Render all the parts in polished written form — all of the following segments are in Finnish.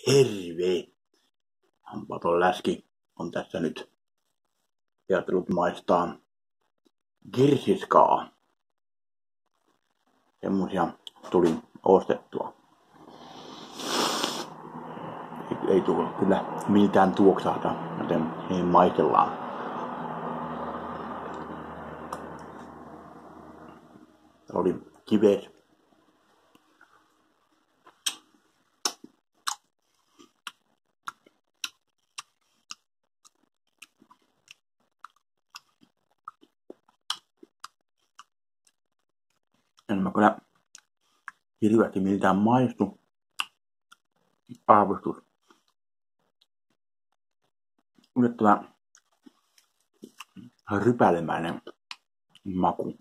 terve! Hampaaton läski on tässä nyt ajatellut maistaa kirsiskaa. Semmosia tuli ostettua. Ei tullut kyllä miltään tuoksahta, joten ei maistellaan. Oli kivet. En mä kyllä hirveästi miltään maistu. Aavistus. Yllättävän rypälemäinen maku.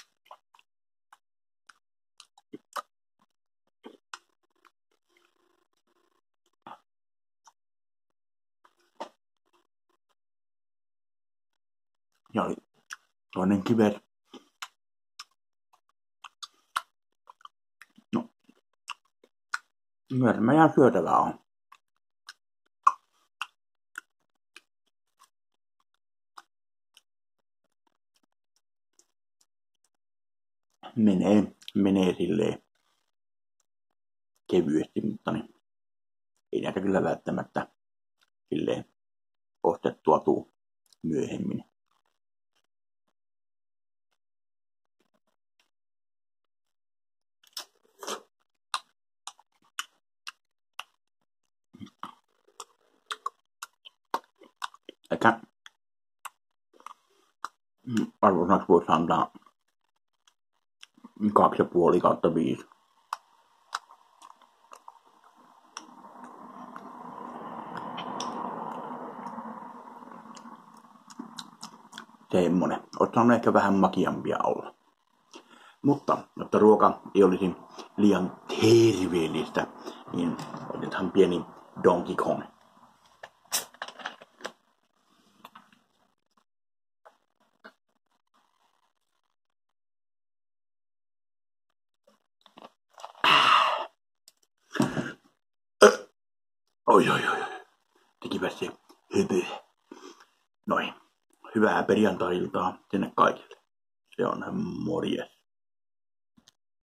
Ja oli toinen kivet. No, myöhemmin ihan syötävää on. Menee silleen kevyesti, mutta niin, ei näitä kyllä välttämättä silleen ostettua tuu myöhemmin. Ehkä arvosanaksi voisi antaa 2,5/5. Semmonen. Ois saanut ehkä vähän makeampia olla. Mutta, jotta ruoka ei olisi liian terveellistä, niin otetaan pieni Donkey Kong. Oi. Tekipä se hypy. Noin. Hyvää perjantai-iltaa sinne kaikille. Se on morjes.